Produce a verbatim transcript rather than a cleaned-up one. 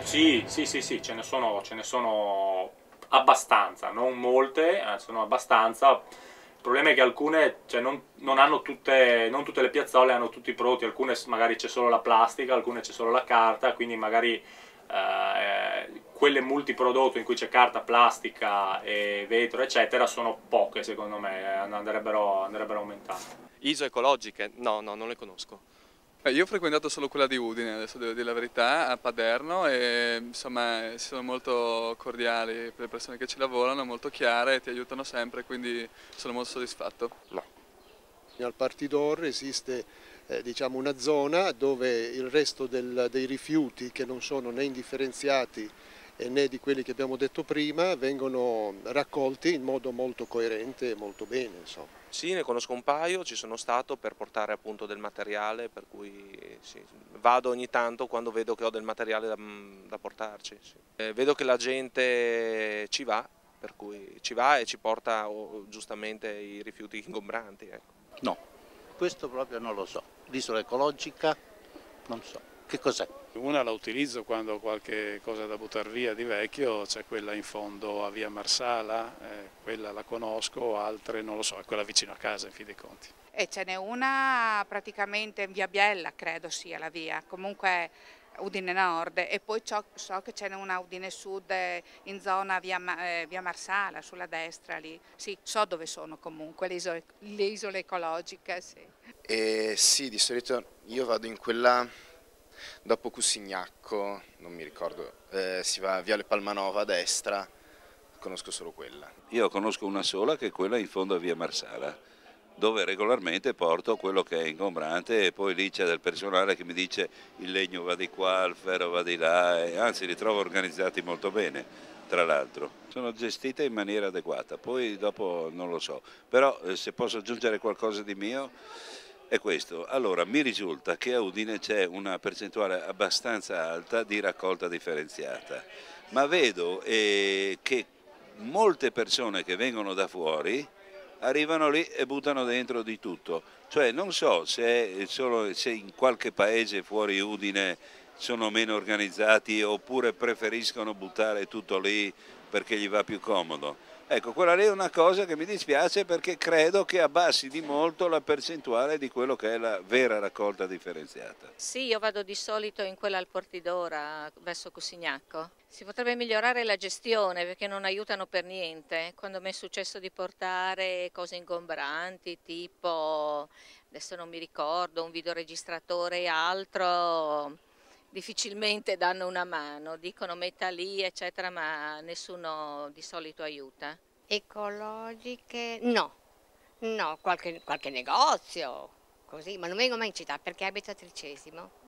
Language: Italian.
Sì, sì, sì, sì, ce ne sono, ce ne sono abbastanza, non molte, eh, sono abbastanza. Il problema è che alcune, cioè, non, non hanno tutte, non tutte le piazzole hanno tutti i prodotti, alcune s- magari c'è solo la plastica, alcune c'è solo la carta, quindi magari eh, quelle multiprodotto in cui c'è carta, plastica e vetro, eccetera, sono poche secondo me, eh, andrebbero, andrebbero aumentate. ISO ecologiche? No, no, non le conosco. Eh, io ho frequentato solo quella di Udine, adesso devo dire la verità, a Paderno e insomma sono molto cordiali per le persone che ci lavorano, molto chiare e ti aiutano sempre, quindi sono molto soddisfatto. No. Al Partidor esiste eh, diciamo una zona dove il resto del- dei rifiuti che non sono né indifferenziati e né di quelli che abbiamo detto prima vengono raccolti in modo molto coerente e molto bene, insomma. Sì, ne conosco un paio, ci sono stato per portare appunto del materiale, per cui sì, vado ogni tanto quando vedo che ho del materiale da, da portarci. Sì. Eh, vedo che la gente ci va, per cui ci va e ci porta oh, giustamente i rifiuti ingombranti. Ecco. No, questo proprio non lo so. L'isola ecologica, non so. Che cos'è? Una la utilizzo quando ho qualche cosa da buttare via di vecchio, c'è quella in fondo a via Marsala, eh, quella la conosco, altre non lo so, è quella vicino a casa in fin dei conti. E ce n'è una praticamente in via Biella, credo sia la via, comunque Udine Nord, e poi so, so che ce n'è una Udine Sud eh, in zona via, Ma- eh, via Marsala, sulla destra lì. Sì, so dove sono comunque le isole, le isole ecologiche, sì. Eh, sì, di solito io vado in quella dopo Cusignacco, non mi ricordo, eh, si va via Le Palmanova a destra, conosco solo quella. Io conosco una sola che è quella in fondo a via Marsala, dove regolarmente porto quello che è ingombrante e poi lì c'è del personale che mi dice il legno va di qua, il ferro va di là, e anzi li trovo organizzati molto bene, tra l'altro. Sono gestite in maniera adeguata, poi dopo non lo so, però eh, se posso aggiungere qualcosa di mio è questo. Allora, mi risulta che a Udine c'è una percentuale abbastanza alta di raccolta differenziata, ma vedo eh, che molte persone che vengono da fuori arrivano lì e buttano dentro di tutto. Cioè non so se, è solo, se in qualche paese fuori Udine sono meno organizzati oppure preferiscono buttare tutto lì perché gli va più comodo. Ecco, quella lì è una cosa che mi dispiace perché credo che abbassi di molto la percentuale di quello che è la vera raccolta differenziata. Sì, io vado di solito in quella al Portidora, verso Cusignacco. Si potrebbe migliorare la gestione perché non aiutano per niente. Quando mi è successo di portare cose ingombranti, tipo, adesso non mi ricordo, un videoregistratore e altro, difficilmente danno una mano, dicono metta lì, eccetera, ma nessuno di solito aiuta. Ecologiche? No, no, qualche, qualche negozio, così, ma non vengo mai in città perché abito a Tricesimo.